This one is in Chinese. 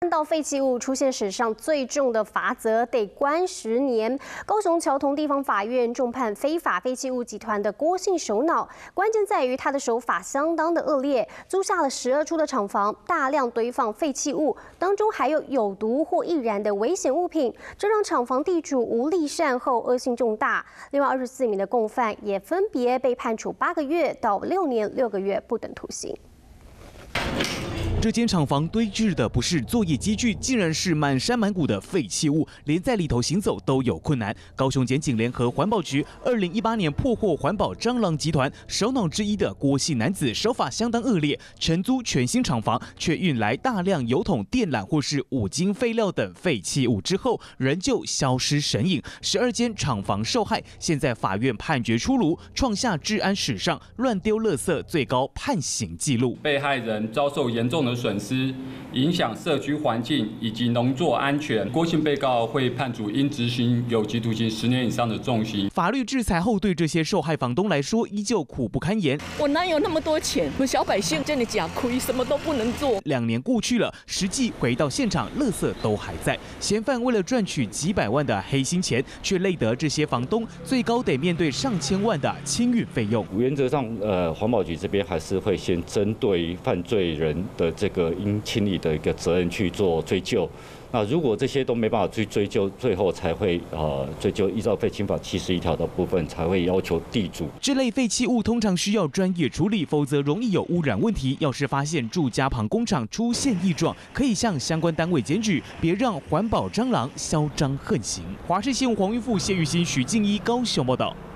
看到废弃物出现史上最重的罚则，得关10年。高雄桥头地方法院重判非法废弃物集团的郭姓首脑，关键在于他的手法相当的恶劣，租下了12处的厂房，大量堆放废弃物，当中还有有毒或易燃的危险物品，这让厂房地主无力善后，恶性重大。另外24名的共犯也分别被判处8个月到6年6个月不等徒刑。 这间厂房堆置的不是作业机具，竟然是满山满谷的废弃物，连在里头行走都有困难。高雄检警联合环保局2018年破获环保蟑螂集团首脑之一的郭姓男子，手法相当恶劣，承租全新厂房，却运来大量油桶、电缆或是五金废料等废弃物之后，仍旧消失神隐。12间厂房受害，现在法院判决出炉，创下治安史上乱丢垃圾最高判刑纪录。 被害人遭受严重的损失，影响社区环境以及农作安全。郭姓被告会判处应执行有期徒刑10年以上的重刑。 法律制裁后，对这些受害房东来说，依旧苦不堪言。 我哪有那么多钱？我小百姓真的假亏，什么都不能做。 2年过去了，实际回到现场，垃圾都还在。嫌犯为了赚取几百万的黑心钱，却累得这些房东最高得面对上千万的清运费用。 原则上，环保局这边还是会先针对犯罪人的这个应清理的一个责任去做追究。那如果这些都没办法去追究，最后才会追究依照废弃法71条的部分，才会要求地主。 这类废弃物通常需要专业处理，否则容易有污染问题。要是发现住家旁工厂出现异状，可以向相关单位检举，别让环保蟑螂嚣张横行。华视新闻黄玉富、谢玉兴、许静一高雄报道。